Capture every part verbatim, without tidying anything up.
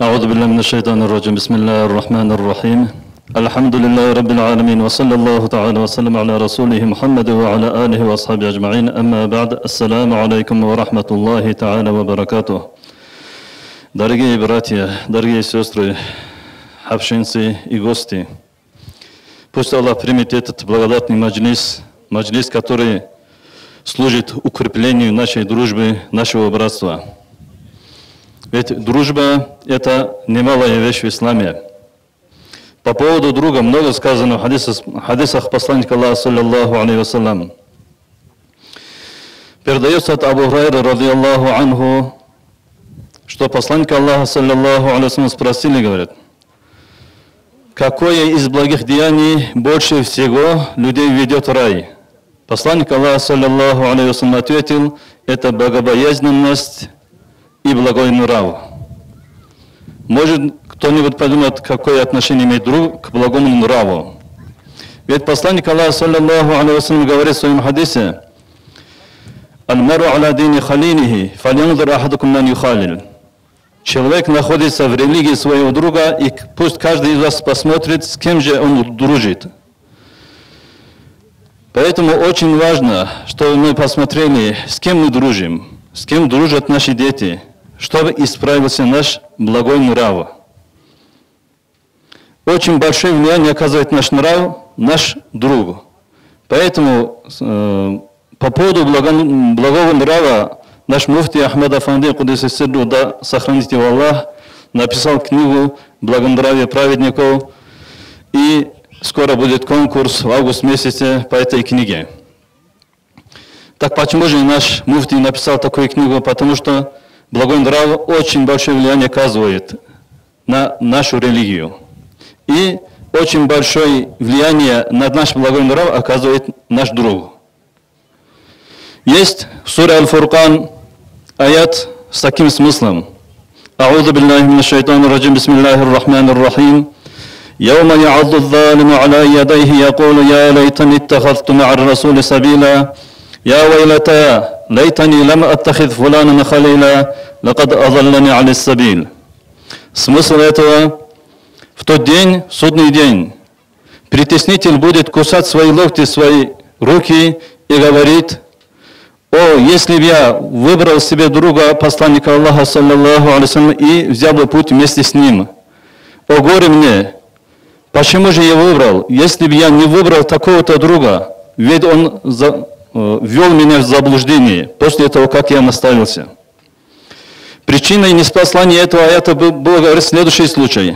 أعوذ بالله من الشيطان الرجيم بسم الله الرحمن الرحيم الحمد لله رب العالمين وصلى الله تعالى وسلم على رسوله محمد وعلى آله وأصحابه أجمعين أما بعد السلام عليكم ورحمة الله تعالى وبركاته. Дорогие братья, дорогие сестры, общинцы и гости, пусть Аллах примет этот благодатный маджлис, маджлис, который служит укреплению нашей дружбы, нашего братства. Ведь дружба – это немалая вещь в исламе. По поводу друга много сказано в хадисах, хадисах посланника Аллаха, саллаллаху алейхи вассалям. Передается от Абу Хурайры, ради Аллаху анху, что посланник Аллаха, саллаллаху алейхи вассалям, спросили, говорят, какое из благих деяний больше всего людей ведет в рай? Посланник Аллаха, саллаллаху алейхи вассалям, ответил, это богобоязненность и благой нрав. Может кто-нибудь подумать, какое отношение имеет друг к благому нраву? Ведь посланник Аллаха, саллаллаху алейхи вассалям, говорит в своем хадисе, «Аль-мару аля дини халилихи, фалянзур ахадукум ман юхалил». Человек находится в религии своего друга, и пусть каждый из вас посмотрит, с кем же он дружит. Поэтому очень важно, чтобы мы посмотрели, с кем мы дружим, с кем дружат наши дети, чтобы исправился наш благой нрав. Очень большое влияние оказывает наш нрав, наш друг. Поэтому э, по поводу благо, благого нрава наш муфти Ахмад Афанди, кудыса сирру, да сохранит его Аллах, написал книгу «Благонравие праведников», и скоро будет конкурс в август месяце по этой книге. Так почему же наш муфти написал такую книгу? Потому что благой нрав очень большое влияние оказывает на нашу религию. И очень большое влияние на наш благой нрав оказывает наш друг. Есть в суре Аль-Фуркан аят с таким смыслом. А'удhu биллахи минаш шайтанир раджим, бисмиллахир рахманир рахим. Яума я'адду адh-дhalиму аля ядайхи якулу я лайтани иттахадту ма'ар расули сабила. Я вайлата лайтани лам аттахид фуланан халила лакад адаллани аля сабил. Смысл этого: в тот день, в судный день, притеснитель будет кусать свои локти, свои руки и говорит: о, если бы я выбрал себе друга, посланника Аллаха, саллаллаху алейхи вассалям, и взял бы путь вместе с ним. О, горе мне! Почему же я выбрал? Если бы я не выбрал такого-то друга, ведь он за, э, ввел меня в заблуждение после того, как я наставился. Причиной неспослания этого аята был, был говорит, следующий случай.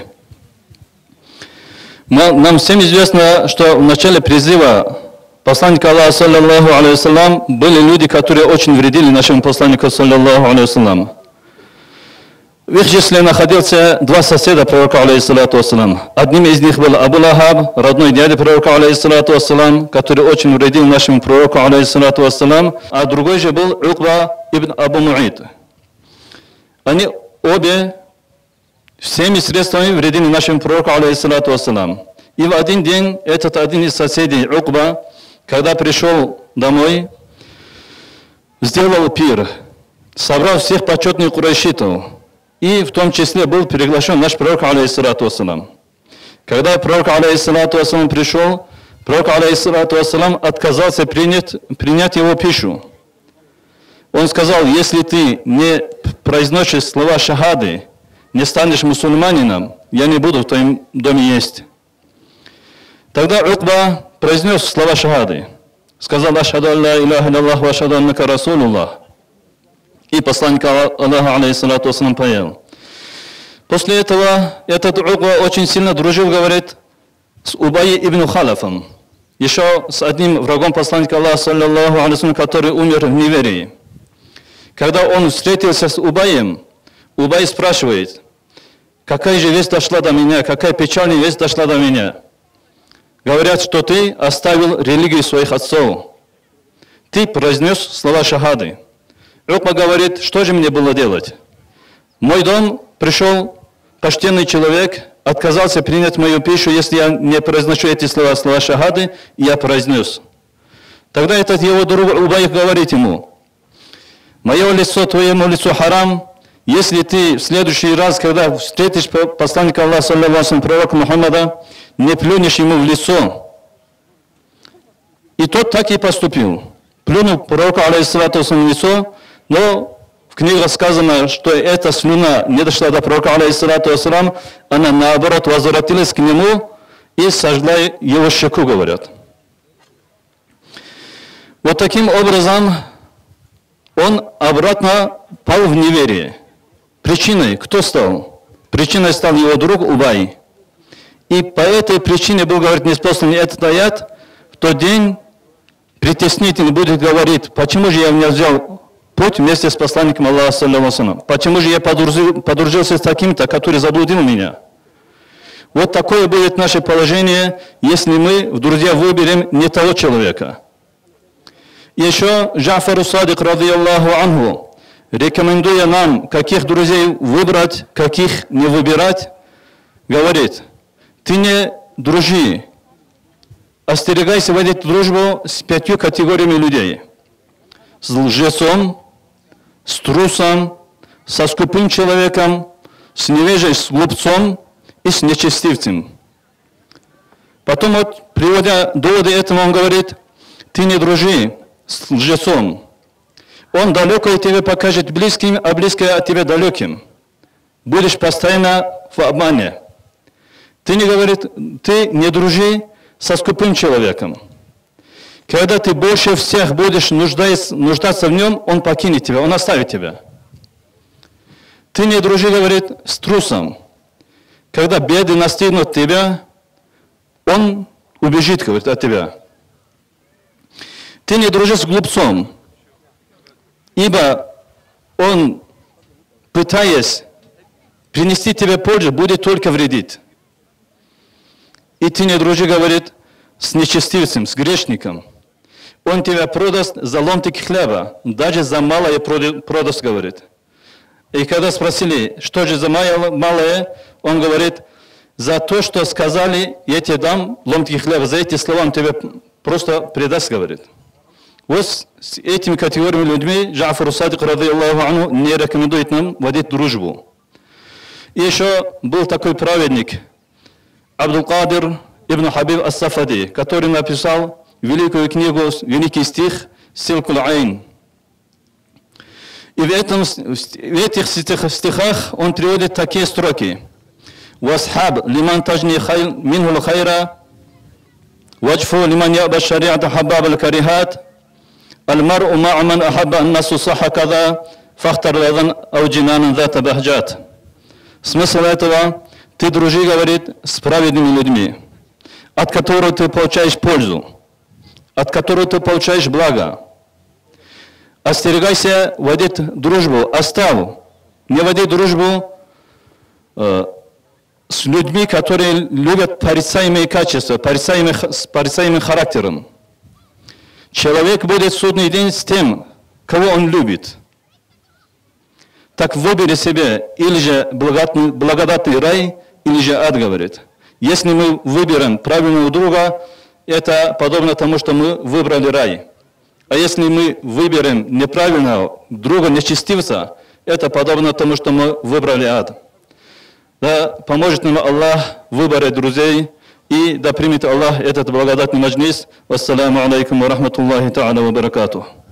Нам всем известно, что в начале призыва посланника Аллаха, саллаллаху алейхи вассалям, были люди, которые очень вредили нашему посланнику, саллаллаху алейхи вассалям. В их числе находился два соседа пророка, алейхиссалату вассалам. Одним из них был Абу Лахаб, родной дядя пророка, алейхиссалату вассалам, который очень вредил нашему пророку, алейхиссалату вассалам, а другой же был Укба ибн Абу Му'ид. Они обе всеми средствами вредили нашему пророку, алейхиссалату вассалам. И в один день этот один из соседей, Укба, когда пришел домой, сделал пир, собрал всех почетных курайшитов, и в том числе был приглашен наш пророк, алейхиссалату вассалам. Когда пророк, алейхиссалату вассалам, пришел, пророк, алейхиссалату вассалам, отказался принять, принять его пищу. Он сказал: если ты не произносишь слова шахады, не станешь мусульманином, я не буду в твоем доме есть. Тогда Укба произнес слова шахады, сказал: ашхаду ан ла илляха илляллах ва ашхаду аннака расулуллах. И посланник Аллаха, алейхиссалату вассалам, поел. После этого этот Укба очень сильно дружил, говорит, с Убай ибн Халафом, еще с одним врагом посланника Аллаха, саллаллаху алейхи вассалям, который умер в неверии. Когда он встретился с Убаем, Убай спрашивает: какая же весть дошла до меня, какая печальная весть дошла до меня? Говорят, что ты оставил религию своих отцов. Ты произнес слова шахады. Укба говорит: что же мне было делать? В мой дом пришел почтенный человек, отказался принять мою пищу, если я не произношу эти слова, слова шахады, и я произнес. Тогда этот его друг Убай говорит ему: мое лицо твоему лицу харам, если ты в следующий раз, когда встретишь посланника Аллаха, саллаллаху алейхи ва саллям, пророка Мухаммада, не плюнешь ему в лицо. И тот так и поступил. Плюнул пророку, алейхиссалату вассалам, в лицо, но в книге сказано, что эта слюна не дошла до пророка, алейхиссалату вассалам, она наоборот возвратилась к нему и сожгла его щеку, говорят. Вот таким образом он обратно пал в неверие. Причиной кто стал? Причиной стал его друг Убай. И по этой причине был, говорит, неспослан этот аят. В тот день притеснитель будет говорить, почему же я не взял путь вместе с посланником Аллаха, саллаллаху алейхи ва саллям? Почему же я подружил, подружился с таким-то, который заблудил меня? Вот такое будет наше положение, если мы в друзья выберем не того человека. И еще Джафар ас-Садик, радийаллаху анху, рекомендуя нам, каких друзей выбрать, каких не выбирать, говорит, ты не дружи, остерегайся водить дружбу с пятью категориями людей. С лжецом, с трусом, со скупым человеком, с невежей, с глупцом и с нечестивцем. Потом, вот, приводя доводы этому, он говорит, ты не дружи с лжецом. Он далеко от тебя покажет близким, а близкое от тебя далеким. Будешь постоянно в обмане. Ты не, говорит, ты не дружи со скупым человеком. Когда ты больше всех будешь нуждаться в нем, он покинет тебя, он оставит тебя. Ты не дружи, говорит, с трусом. Когда беды настигнут тебя, он убежит, говорит, от тебя. Ты не дружи с глупцом, ибо он, пытаясь принести тебе пользу, будет только вредить. И ты не дружи, говорит, с нечестивцем, с грешником. Он тебя продаст за ломтик хлеба, даже за малое продаст, говорит. И когда спросили, что же за малое, он говорит, за то, что сказали, я тебе дам ломтик хлеба, за эти слова он тебя просто предаст, говорит. Вот с этими категориями людьми Джафар ас-Садик, радийаллаху анху, не рекомендует нам водить дружбу. И еще был такой праведник, Абдул-Кадир ибн Хабиб ас-Сафади, который написал великую книгу, великий стих «Силкул Айн». И в, этом, в этих стихах он приводит такие строки. «Васхаб лиман тажни минхул хайра, ваджфу лиман яба шариата хабаб аль-карихат, аль-мар'у ма'ман ахабба ан-насу саха када, фахтар ладан ауджинан зата бахджат». Смысл этого, ты дружи, говорит, с праведными людьми, от которых ты получаешь пользу, от которых ты получаешь благо. Остерегайся водить дружбу, оставь. Не води дружбу э, с людьми, которые любят порицаемые качества, порицаемые, с порицаемым характером. Человек будет в судный день с тем, кого он любит. Так выбери себе или же благодатный, благодатный рай, или же ад, говорит. Если мы выберем правильного друга, это подобно тому, что мы выбрали рай. А если мы выберем неправильного друга, нечестивца, это подобно тому, что мы выбрали ад. Да поможет нам Аллах выбрать друзей, и да примет Аллах этот благодатный маджлис. Вассаламу алейкум ва рахматуллахи та'аля ва баракатух.